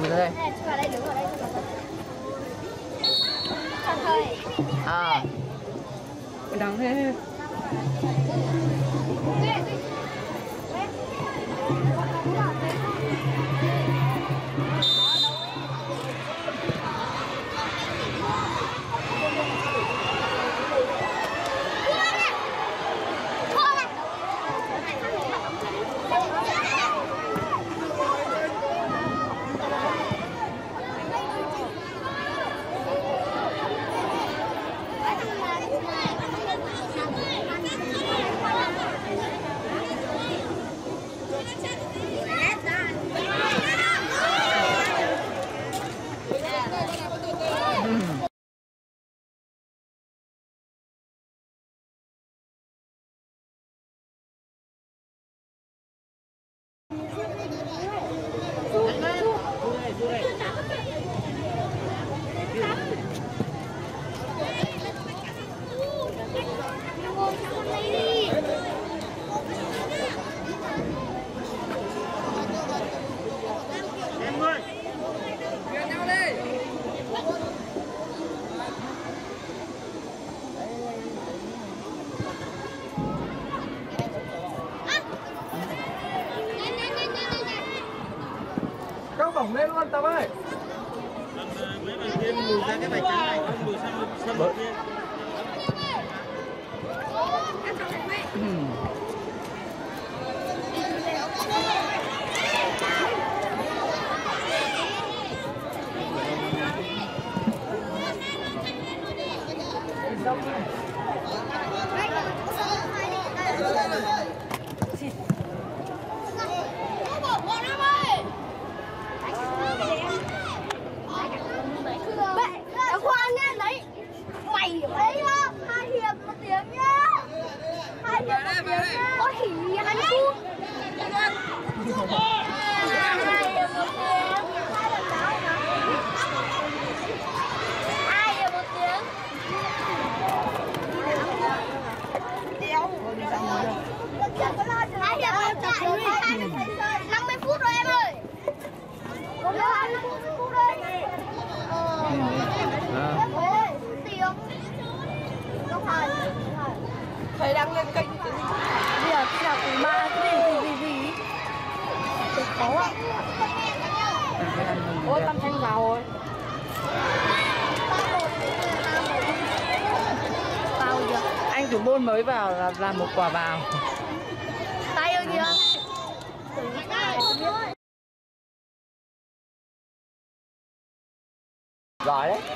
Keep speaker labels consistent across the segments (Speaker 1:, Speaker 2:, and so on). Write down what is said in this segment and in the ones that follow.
Speaker 1: lùi ra đây.
Speaker 2: Vào đây, đứng ở đây. Thật thôi.
Speaker 1: Đắng thế.
Speaker 3: Bỏng lên luôn Tâm ơi.
Speaker 4: Mấy bạn kia lùi ra cái vạch trắng này, không lùi sang bên kia.
Speaker 2: Thầy đang lên kênh bây giờ khi nào cùng ba cái gì khó ạ. Ôi Tâm Thanh vào rồi. Vào chưa?
Speaker 1: Anh thủ môn mới vào là làm một quả vào.
Speaker 2: Tay ơi kìa.
Speaker 1: Giỏi đấy.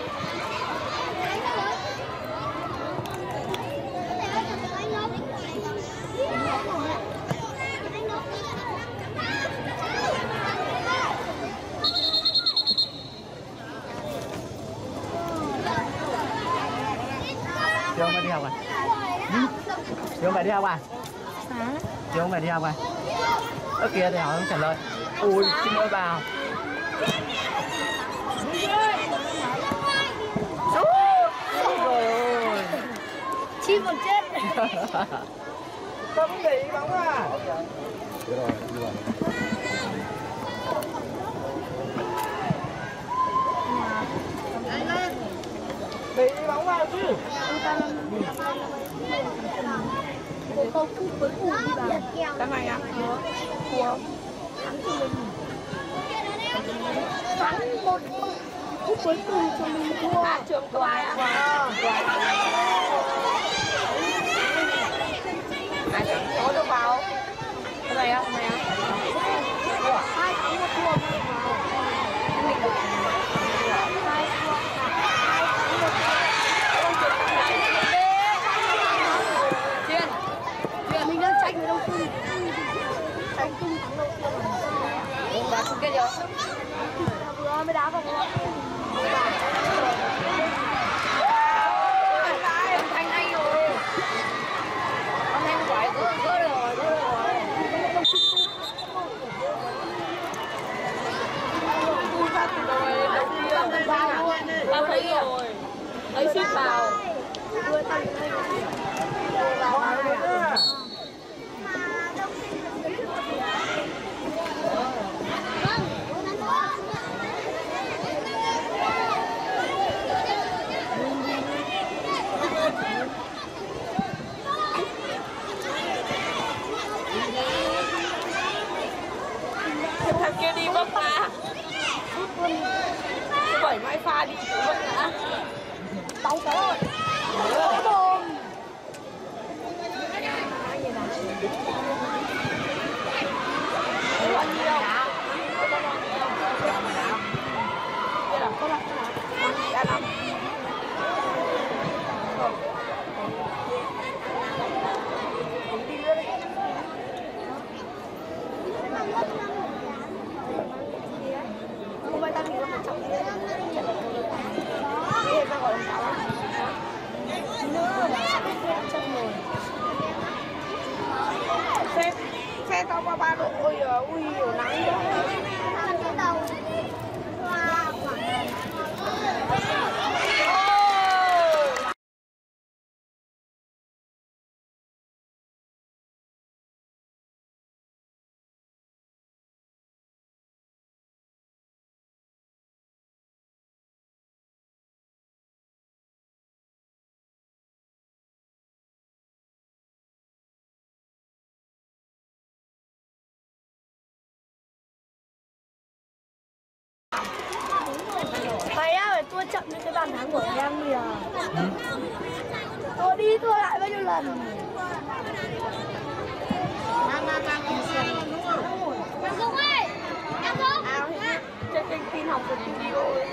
Speaker 1: Chiều hôm đi học à? Chiều hôm đi học à? Chiều hôm đi học à? Ơ kìa thì hỏi không trả lời. Ui, xin lỗi vào. Rồi.
Speaker 2: Chim còn chết.
Speaker 3: Tâm để ý bóng à?
Speaker 4: Được rồi, được rồi.
Speaker 3: Để ý bóng vào chứ.
Speaker 2: Cô phút cuối cùng đi vào.
Speaker 1: Cái này á?
Speaker 2: Của thắng cho mình. Thắng một phút cuối cùng cho mình thua.
Speaker 1: Trường quà á. Ai chẳng có được vào. Cái này á, cái này á.
Speaker 2: Hai thắng một thua. Mình đang tranh với Đông Cung. Tranh Cung thắng đầu tiên.
Speaker 1: Ông đá chung kết chưa?
Speaker 2: Vừa mới đá vào ngõ.
Speaker 1: Âm thanh hay rồi. Âm thanh quái gỡ rồi, gỡ rồi. Vui phát từ rồi, đầu tiên tao thấy rồi. Thấy ship vào.
Speaker 2: Vừa tặng đây.
Speaker 3: Vào nữa.
Speaker 2: thằng kia đi vấp ngã. Bảy mai pha đi vấp ngã. Tao rồi. Bom. Bao nhiêu? Đây là có lắm. Đã lắm. Không phải ta nghĩ là 100 đi. Đi ra gọi là 6. Nữa là 100 rồi. Xe tao qua 3 độ ôi ui nhiều nắng quá. Mày á, phải tua chậm như cái bàn thắng của em bây giờ. Tua đi tua lại bao nhiêu lần. Em Dũng ơi, em Dũng. Trên kênh tin học được video ấy.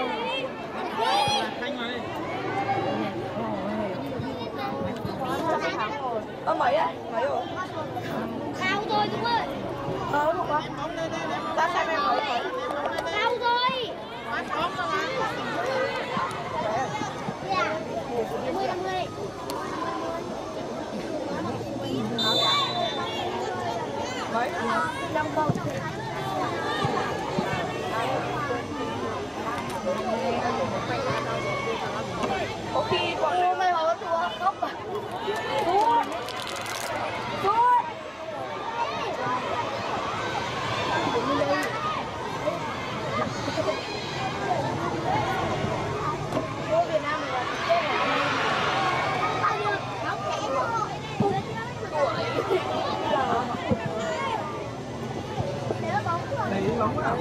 Speaker 2: Mấy á? Mấy rồi? Cao rồi Dũng ơi. Đúng rồi. Ta xem em mấy rồi. Cao rồi. Dạ. 50. Mấy? 5 con. Có khi còn mày hỏi tôi khóc à? Việt Nam mình là
Speaker 3: Đi bóng à?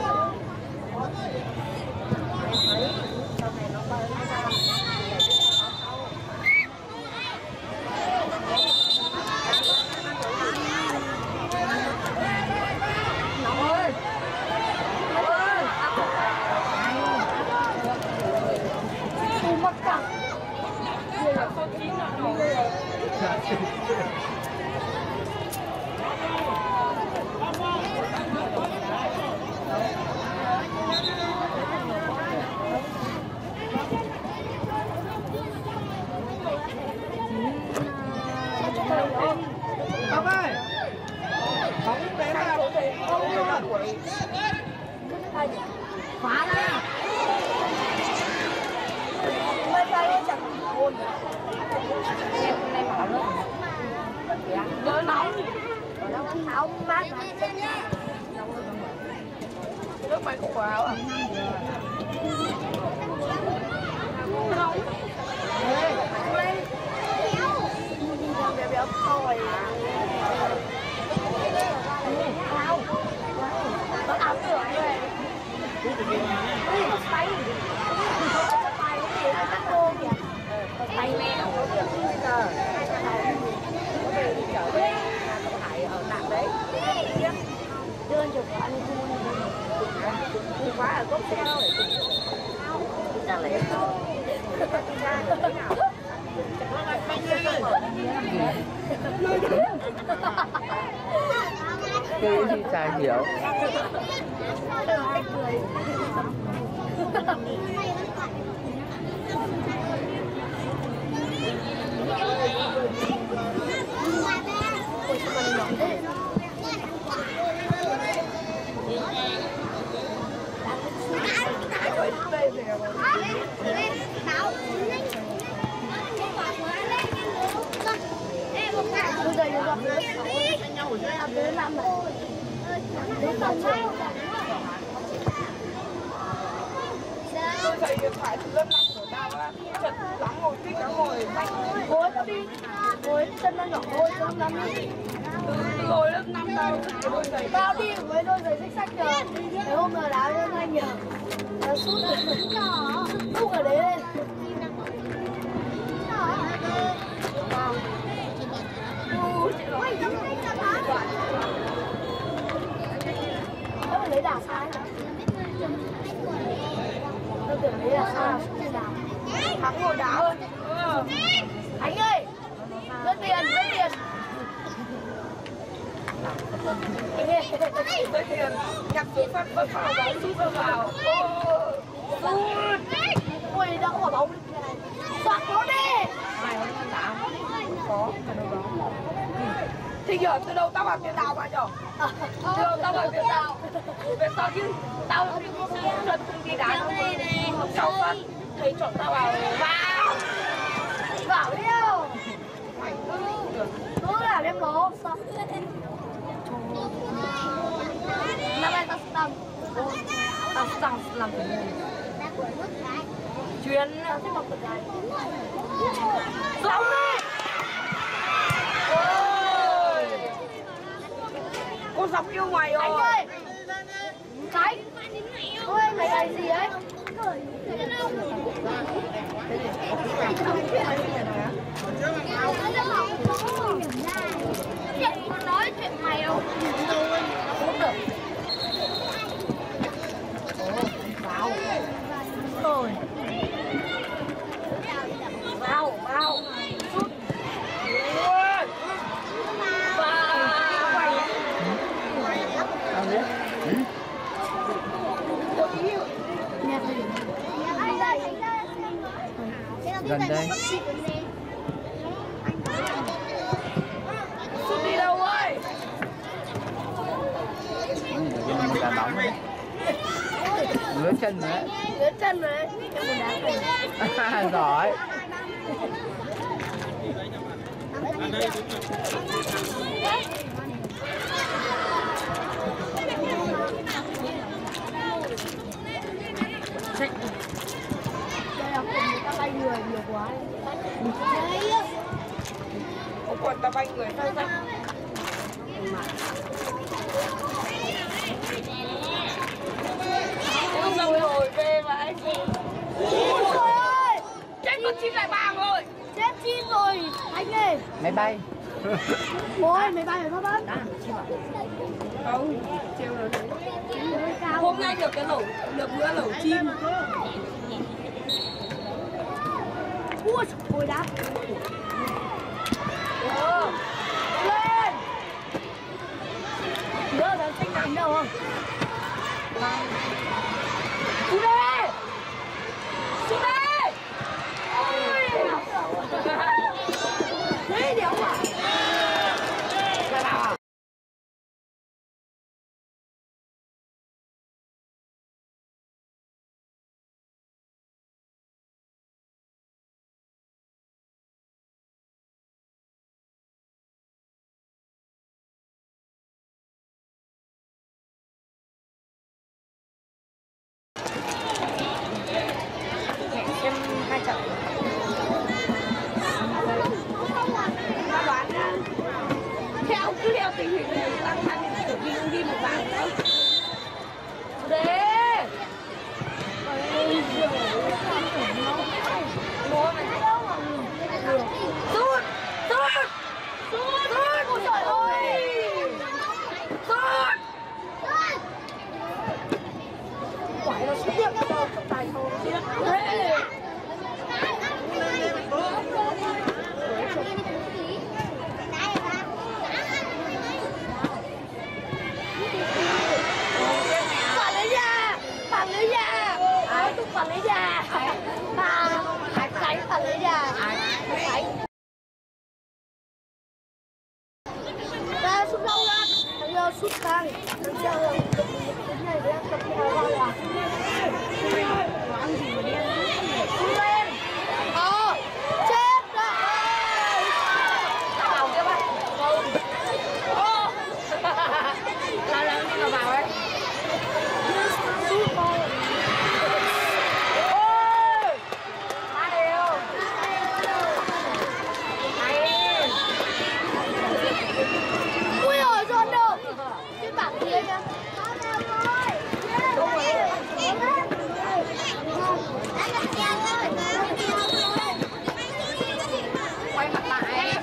Speaker 3: Tâm ơi, bóng đến là
Speaker 2: phá ra. Mai pha nó chẳng ôn. Em hôm nay bảo luôn. Đỡ nóng. Nó tháo mát mà. Nước mày không có áo à? Nóng. Lên. Béo béo thôi. Wow. Nó áo được rồi. Tay. Tay cái gì nó cắt cô kìa. Tay mẹ đâu có được bây giờ. Có về đi chợ về. Không phải ở tạm đấy. Đưa chụp anh thu quá ở cốc xe đâu để chụp. Ra lấy đâu.
Speaker 1: Cái gì chả hiểu.
Speaker 2: Tôi thấy điện thoại từ lớp 5 của tao á, chật lắm ngồi thích lắm ngồi. Ngồi tao đi, ngồi chân nó nhỏ thôi, chân lắm đi. Rồi lớp 5 tao đôi giày.
Speaker 5: Tao đi với đôi giày xích xách nhờ. Để hôm nào đá cho anh nhờ. Nó sút sút ở đấy lên. Nó phải lấy đảo sai. Nó tưởng đấy là sao? Thắng ngồi đá hơn. Anh ơi, lấy tiền, lấy tiền. Anh ơi,
Speaker 2: Lấy tiền. Nhặt xuống phát bấm vào bóng sút vào.
Speaker 5: Ui, đã quả bóng. Soạt nó đi.
Speaker 2: Mày nó ăn đá. Có, mà đâu đó. Thì giờ từ đâu tao vào tiền đào mà nhở? Từ đâu tao vào tiền đào? Về sau chứ tao lần không đi đá đâu. Sau phát thấy chọn tao vào.
Speaker 5: Vào đi đâu? Cứ là đem nó. Năm nay tao tăng.
Speaker 2: Tao tăng làm cái gì? Chuyến sống đi. Ôi, cô dọc yêu mày rồi.
Speaker 5: Anh ơi, Khánh. Ôi, mày làm gì ấy? Chuyện con nói chuyện mày đâu. Không được. Rồi.
Speaker 2: Vào. Sút.
Speaker 1: Tao biết. Gần đây.
Speaker 2: Sút đi đâu ơi?
Speaker 1: Mình một đá bóng đấy. Ngứa chân nữa.
Speaker 5: Ngứa chân rồi. Em muốn đá rồi.
Speaker 1: Giỏi.
Speaker 4: Ở đây đúng rồi.
Speaker 5: Đây là cùng người ta bay người nhiều quá.
Speaker 2: Không còn tao bay người sao ra. Ôi dồi ôi, ghê vậy.
Speaker 5: Ôi ơi,
Speaker 2: Chết con chim lại bàng rồi.
Speaker 5: chết chim rồi. Anh ơi.
Speaker 1: Máy bay.
Speaker 5: Ôi, máy bay phải phát bắn.
Speaker 2: Không, treo rồi. Hôm nay được cái được bữa lẩu chim.
Speaker 5: Ui, ôi đá. Lên. Nhớ là xanh nằm đâu không?
Speaker 2: Xuống đây. Xuống đây.
Speaker 5: Thế đéo à?
Speaker 2: Quay mặt lại.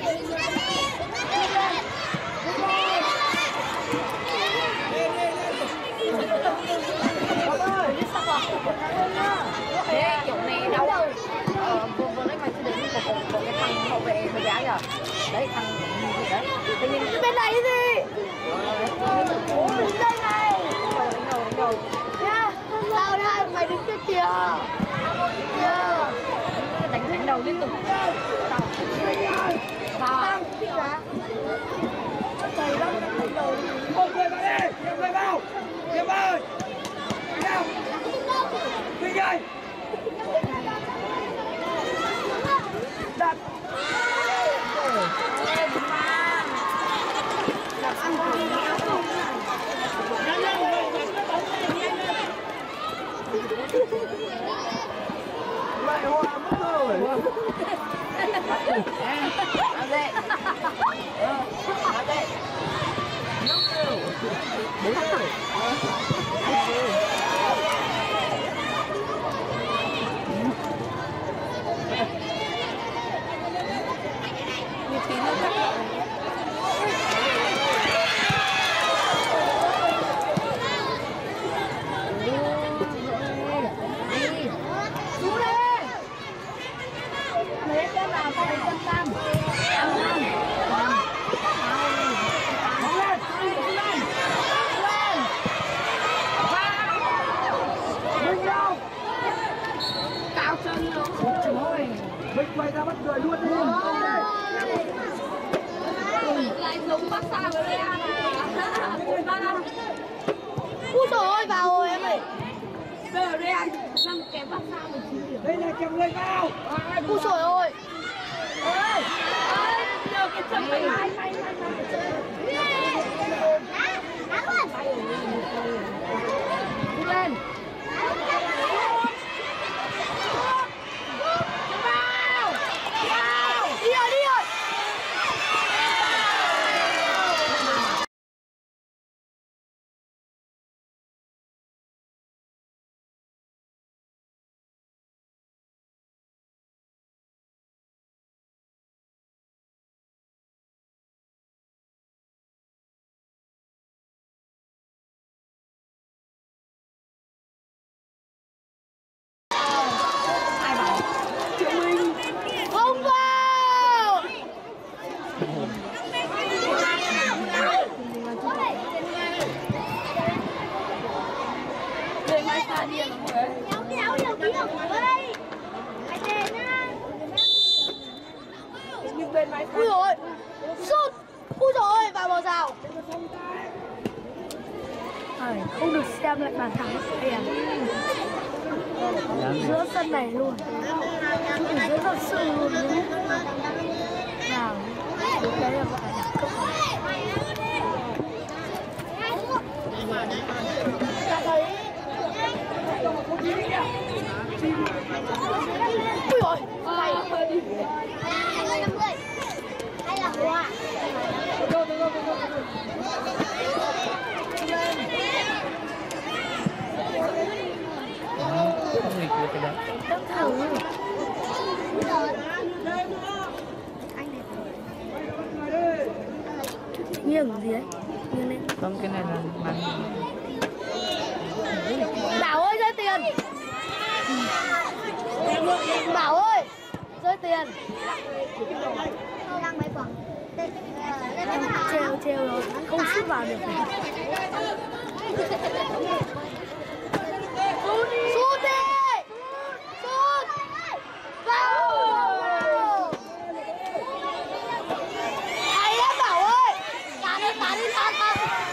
Speaker 2: Thế kiểu này đâu vừa lấy mày sẽ đến một cái thằng hậu vệ hơi béo nhở. Đấy thằng gì đấy. Tự nhiên
Speaker 5: Cái bên này cái gì? Đứng đây này.
Speaker 2: đánh đầu.
Speaker 5: Nha. Sao đây? Mày đứng kia kìa. Kìa.
Speaker 2: Đánh đầu liên tục. Vào.
Speaker 5: Trời lắm đánh đầu.
Speaker 3: Một người vào đi, nhiều người vào. Nhiều ơi. Nào. Vinh ơi. Đặt. Lại hoa mất rồi.
Speaker 2: Ở đây. Ở đây. Như tí nữa chắc.
Speaker 5: Lấy cái nào tao lấy chân tam.
Speaker 2: Cao chân rồi.
Speaker 3: Vinh quay ra bắt người luôn đi.
Speaker 2: Lại giống bác sao rồi đấy à.
Speaker 5: Úi dồi ôi, vào rồi em ơi.
Speaker 2: Giờ đây anh năm kém bác sao rồi chứ.
Speaker 3: Đây là chồng người vào.
Speaker 5: Úi dồi ôi.
Speaker 2: Ơi. Nhờ cái chân mày mai. Lên.
Speaker 5: Đi rồi, đi rồi. Không vào.
Speaker 2: Để mai xa điên lắm rồi. Nhưng bên mai
Speaker 5: Ui dồi ôi. Sút. Ui dồi ôi, vào bờ rào. Không được xem lại bàn thắng. Đây à. Giữa sân này luôn. Giữa thật sự luôn. Nào. Đấy là gọi là cấp. Ta thấy. Ui dồi. Này. Hay là hoa.
Speaker 1: Không nghịch được cái đấy.
Speaker 5: Tâm thử. Nghiêng gì đấy? Nghiêng lên.
Speaker 1: Không, cái này là màn.
Speaker 5: Bảo ơi rơi tiền. Bảo ơi rơi tiền. Treo rồi không sút vào được. Sút đi. Sút. Vào. Hay lắm Bảo ơi. Tán đi.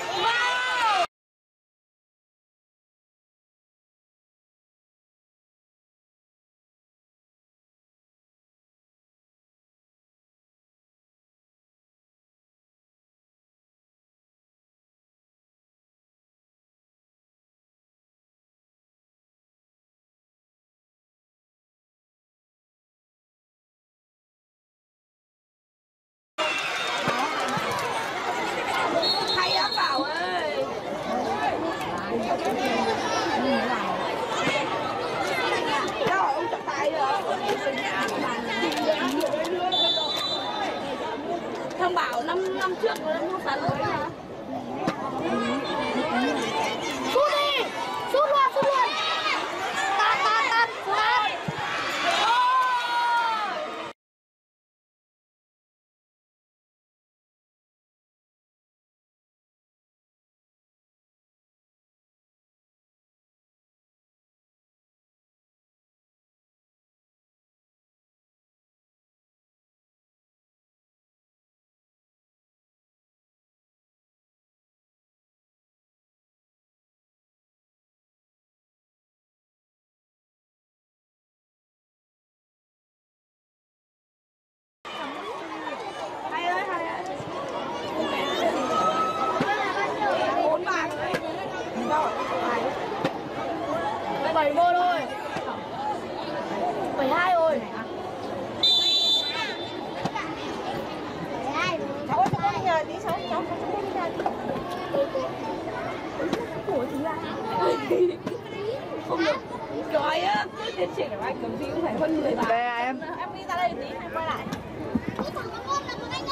Speaker 2: Không được. Trời á, cứ tiến triển của anh cầm phim phải hơn người bà.
Speaker 1: Đây à em.
Speaker 2: Em đi ra đây tí, em quay lại.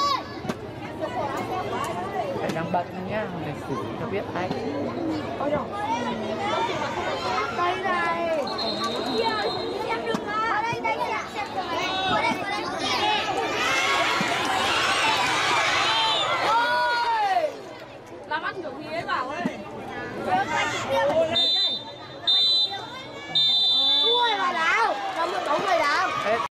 Speaker 1: Phải đang bận nhá, để xử cho biết tay.
Speaker 2: Ôi trời.